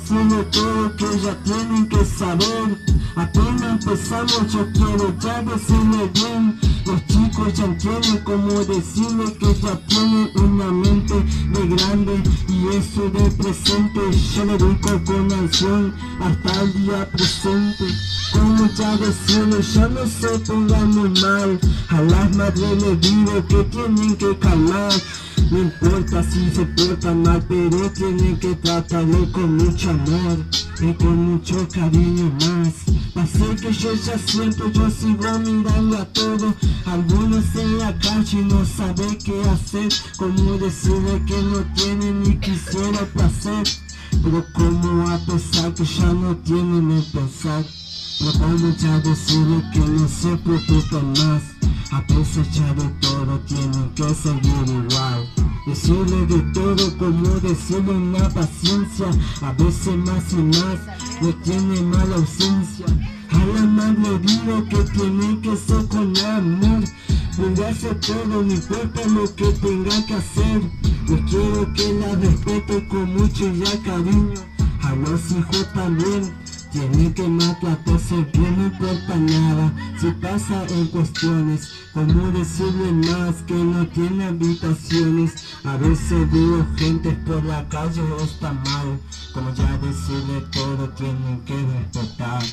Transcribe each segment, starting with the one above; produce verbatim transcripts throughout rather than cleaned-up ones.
decirle todo que ya tienen que saber. Apenas empezamos yo quiero ya decirle bien. Los chicos ya entienden cómo decirle que ya tienen una mente de grande. Y eso de presente yo le dedico con acción hasta el día presente. Como ya decirle, ya no se pongan muy mal. A las madres les digo que tienen que calmar. No importa si se portan mal, pero tienen que tratarlo con mucho amor y con mucho cariño más. Pasé que yo ya siento, yo sigo mirando a todo. Algunos en la calle no saben qué hacer. Como decirle que no tienen ni quisiera placer. Pero como a pesar que ya no tienen el pensar, propongo ya decirle que no se preocupen más. A pesar ya de todo tienen que seguir igual. Decirle de todo como decirle una paciencia. A veces más y más no tiene mala ausencia. A la madre digo que tiene que ser con amor. Brindarse todo, no importa lo que tenga que hacer. Yo quiero que la respete con mucho ya cariño. A los hijos también tienen que maltratarse bien, no importa nada. Si pasa en cuestiones, como decirle más que no tiene habitaciones. A veces veo gente por la calle, está mal. Como ya decirle todo, tienen que respetar.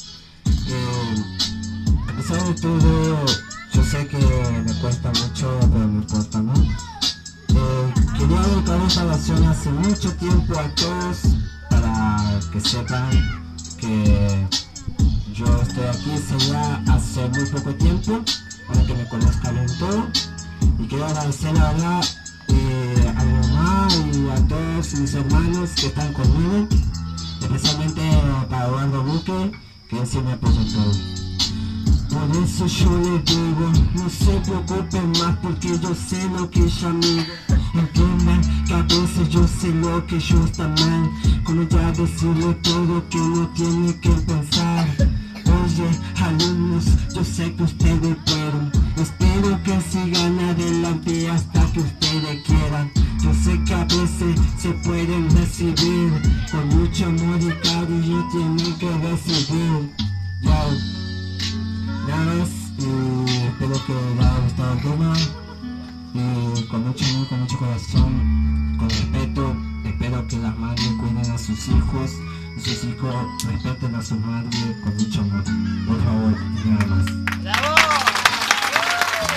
Eh, a pesar de todo, yo sé que me cuesta mucho, pero no importa, ¿no? Eh, quería dedicar esta oración hace mucho tiempo a todos, para que sepan que yo estoy aquí sería hace muy poco tiempo, para que me conozcan en todo. Y quiero agradecer la verdad eh, a mi mamá y a todos mis hermanos que están conmigo, especialmente para Eduardo Buque, que él sí me apoya en todo. Por eso yo les digo, no se preocupen más porque yo sé lo que ella mira. Entiendan que a veces yo sé lo que yo está mal. Como ya decirle todo que no tiene que pensar. Oye, alumnos, yo sé que ustedes pueden. Espero que sigan adelante hasta que ustedes quieran. Yo sé que a veces se pueden recibir. Con mucho amor y cariño tienen que recibir. Wow. Nada más, y espero que les haya gustado el tema.